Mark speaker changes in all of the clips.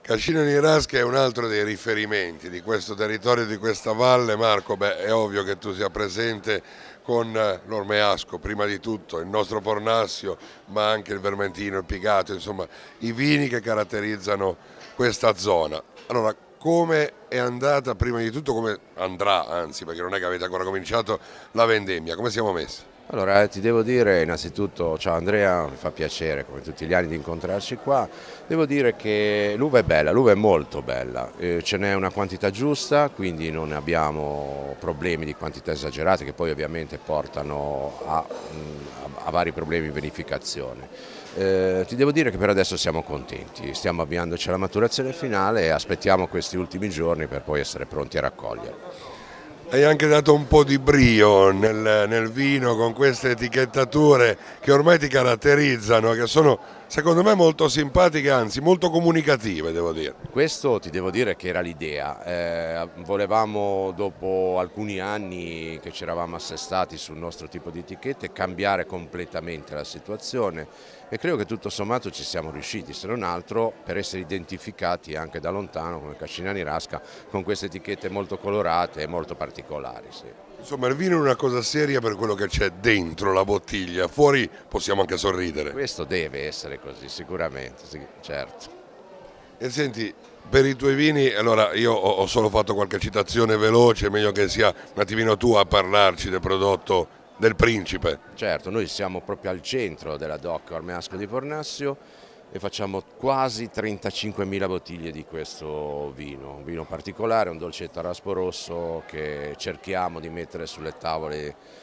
Speaker 1: Cascina di Rasca è un altro dei riferimenti di questo territorio, di questa valle. Marco, è ovvio che tu sia presente con l'Ormeasco, prima di tutto, il nostro Pornassio, ma anche il Vermentino, il Pigato, insomma i vini che caratterizzano questa zona. Allora, come è andata prima di tutto, come andrà, anzi, perché non è che avete ancora cominciato la vendemmia, come siamo messi?
Speaker 2: Allora, ti devo dire innanzitutto, ciao Andrea, mi fa piacere come tutti gli anni di incontrarci qua. Devo dire che l'uva è bella, l'uva è molto bella, ce n'è una quantità giusta, quindi non abbiamo problemi di quantità esagerate che poi ovviamente portano a vari problemi in vinificazione. Ti devo dire che per adesso siamo contenti, stiamo avviandoci alla maturazione finale e aspettiamo questi ultimi giorni per poi essere pronti a raccogliere.
Speaker 1: Hai anche dato un po' di brio nel vino con queste etichettature che ormai ti caratterizzano, che sono secondo me molto simpatiche, anzi molto comunicative, devo dire.
Speaker 2: Questo ti devo dire che era l'idea, volevamo dopo alcuni anni che ci eravamo assestati sul nostro tipo di etichette cambiare completamente la situazione e credo che tutto sommato ci siamo riusciti, se non altro per essere identificati anche da lontano come Cascina di Rasca con queste etichette molto colorate e molto particolari. Sì.
Speaker 1: Insomma, il vino è una cosa seria per quello che c'è dentro la bottiglia, fuori possiamo anche sorridere.
Speaker 2: Questo deve essere così, sicuramente, sì, certo.
Speaker 1: E senti, per i tuoi vini, allora io ho solo fatto qualche citazione veloce, è meglio che sia un attimino tu a parlarci del prodotto del Principe.
Speaker 2: Certo, noi siamo proprio al centro della DOC Ormeasco di Pornassio e facciamo quasi 35.000 bottiglie di questo vino, un vino particolare, un dolcetto a raspo rosso che cerchiamo di mettere sulle tavole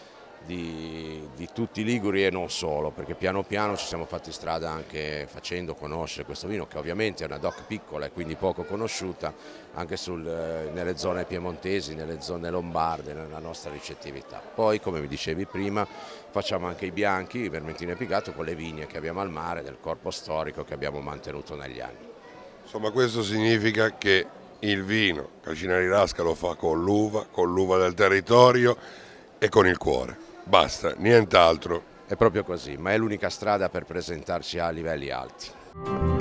Speaker 2: di tutti i liguri e non solo, perché piano piano ci siamo fatti strada anche facendo conoscere questo vino, che ovviamente è una DOC piccola e quindi poco conosciuta anche nelle zone piemontesi, nelle zone lombarde, nella nostra ricettività. Poi, come mi dicevi prima, facciamo anche i bianchi, il Vermentino e Pigato con le vigne che abbiamo al mare, del corpo storico che abbiamo mantenuto negli anni.
Speaker 1: Insomma, questo significa che il vino Cascina di Rasca lo fa con l'uva del territorio e con il cuore. Basta, nient'altro.
Speaker 2: È proprio così, ma è l'unica strada per presentarci a livelli alti.